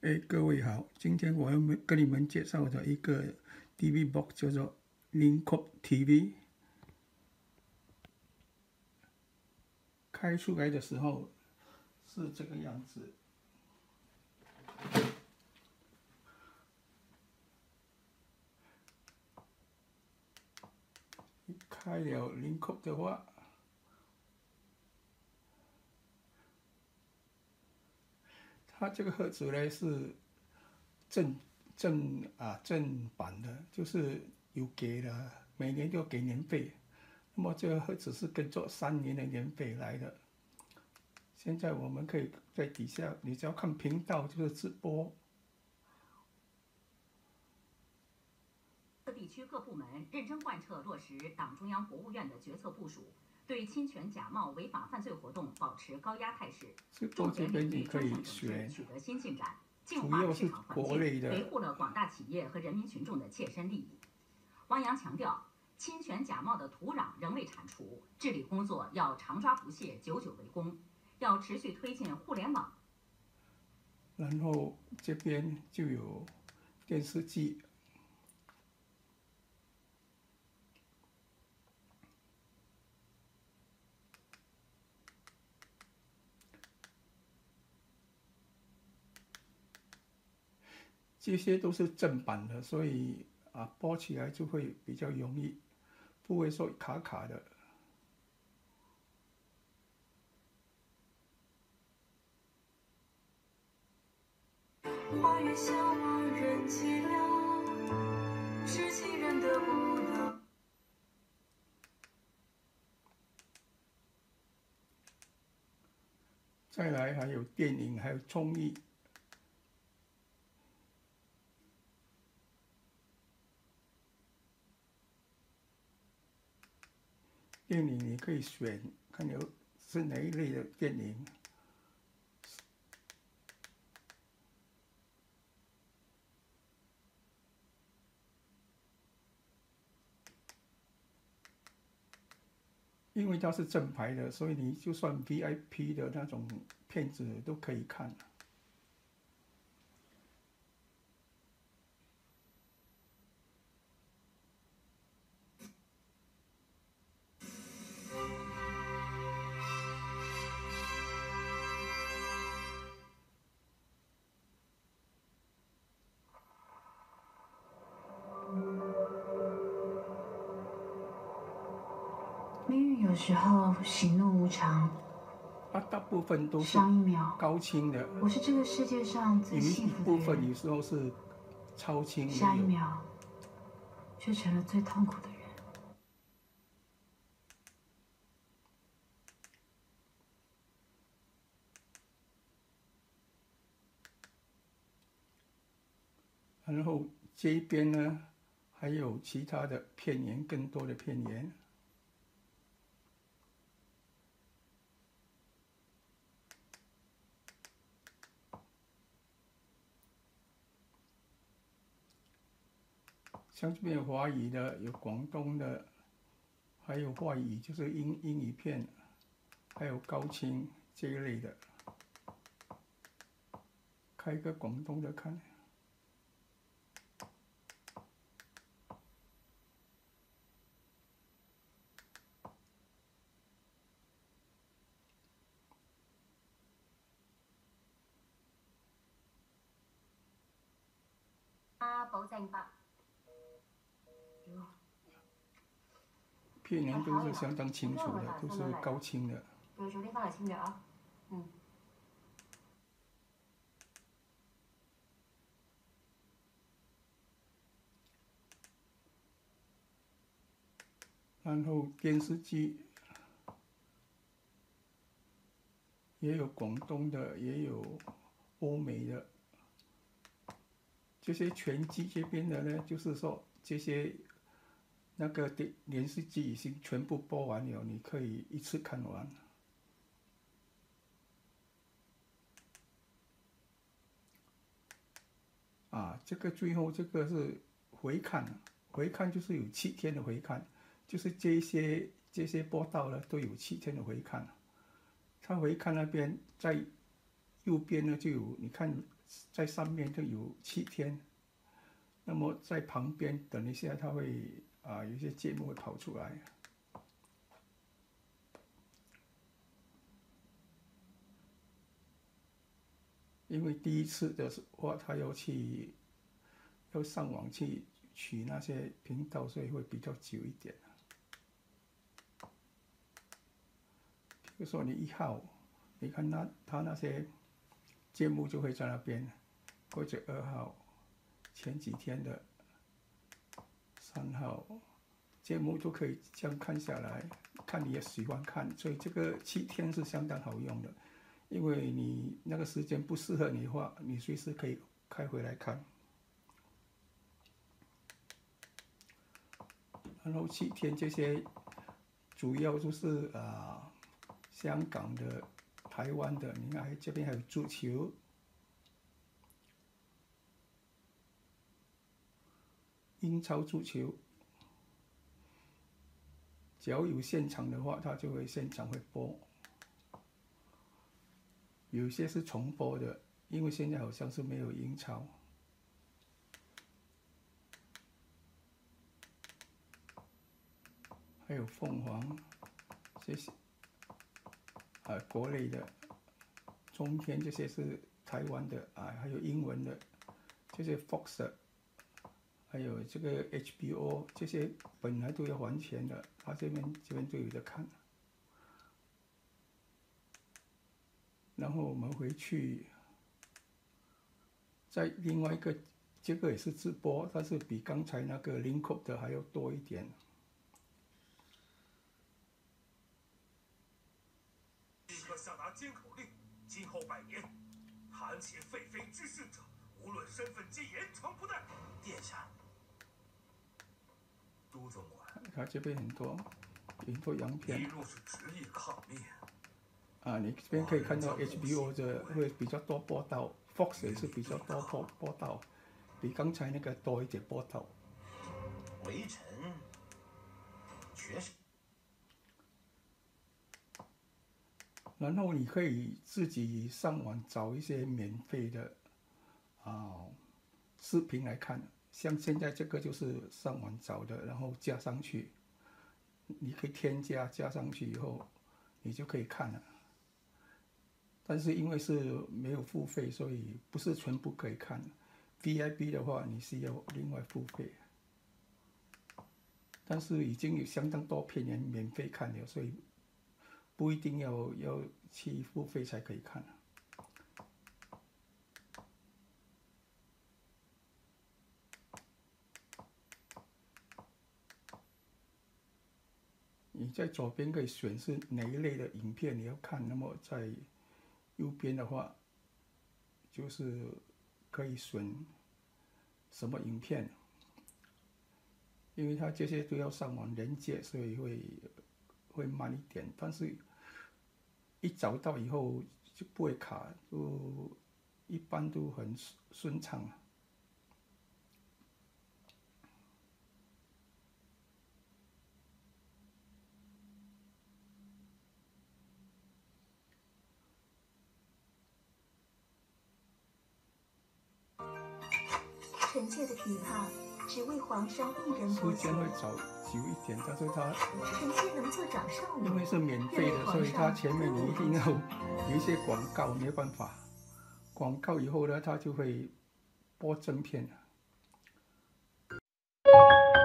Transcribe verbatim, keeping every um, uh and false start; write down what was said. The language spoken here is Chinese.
哎，各位好，今天我要跟你们介绍的一个 D V box 叫做 Linkup T V。开出来的时候是这个样子。一开了 Linkup 的话，它这个盒子呢是正正啊正版的，就是有给了每年都要给年费。那么这个盒子是跟着三年的年费来的。现在我们可以在底下，你只要看频道就是直播。 各地区各部门认真贯彻落实党中央、国务院的决策部署，对侵权假冒违法犯罪活动保持高压态势，重点领域专项整治取得新进展，净化市场环境，维护了广大企业和人民群众的切身利益。汪洋强调，侵权假冒的土壤仍未铲除，治理工作要常抓不懈，久久为功，要持续推进互联网。 然后这边就有电视机。这些都是正版的，所以啊播起来就会比较容易，不会说卡卡的。花月相望人寂寥，知情人得不到。再来还有电影，还有综艺。电影你可以选，看有是哪一类的电影。因为它是正牌的，所以你就算 V I P 的那种片子都可以看。 命运有时候喜怒无常， 它大部分都是上一秒高清的， 我是这个世界上最幸福的人， 有一部分有时候是超清的， 下一秒却成了最痛苦的人。 然后这一边呢，还有其他的片源，更多的片源。像这边有华语的，有广东的，还有华语就是英英语片，还有高清这一类的。开个广东的看。 啊，保證吧。 片源都是相當清楚的，都是高清的。 要早啲翻嚟簽約啊。嗯。 然后电视机也有广东的，也有欧美的。这些全机这边的呢，就是说这些那个电电视机已经全部播完了，你可以一次看完。啊，这个最后这个是回看，回看就是有七天的回看，就是这些这些播到了都有七天的回看。它回看那边在右边呢就有，你看在上面就有七天，那么在旁边等一下它会啊有一些节目会跑出来。因为第一次的话，他要去要上网去取那些频道，所以会比较久一点。比如说你一号，你看他他那些节目就会在那边，或者二号前几天的三号节目都可以这样看下来，看你也喜欢看，所以这个七天是相当好用的。因为你那个时间不适合你的话，你随时可以开回来看。然后七天这些主要就是啊、呃，香港的、台湾的，你看这边还有足球、英超足球。只要有现场的话，它就会现场会播。有些是重播的，因为现在好像是没有英超。还有凤凰，这些啊国内的，中天这些是台湾的啊，还有英文的，这些 Fox， 还有这个 H B O 这些本来都要还钱的，他这边这边都有的看。然后我们回去，在另外一个，这个也是直播，但是比刚才那个 Link Up 的还要多一点。 立刻下达监口令，今后百年，谈起废妃之事者，无论身份皆严惩不贷。殿下，都总管， 他这边很多，很多洋片。 你若是执意抗命。 啊，你这边可以看到 H B O 的会比较多播到 ，Fox 也是比较多播播到，比刚才那个多一点播到。 微臣确实。 然后你可以自己上网找一些免费的啊视频来看，像现在这个就是上网找的，然后加上去，你可以添加加上去以后，你就可以看了。但是因为是没有付费，所以不是全部可以看。V I P 的话，你是要另外付费。但是已经有相当多片人免费看了，所以不一定要要去付费才可以看。你在左边可以选是哪一类的影片你要看，那么在右边的话，就是可以选什么影片，因为它这些都要上网连接，所以会会慢一点。但是，一找到以后就不会卡，就一般都很顺畅。 臣妾的琵琶只为皇上一人拨弦。 时间会早久一点，但是它臣妾能做掌上因为是免费的，所以它前面你一定要有一些广告，没办法。广告以后呢，它就会播正片了。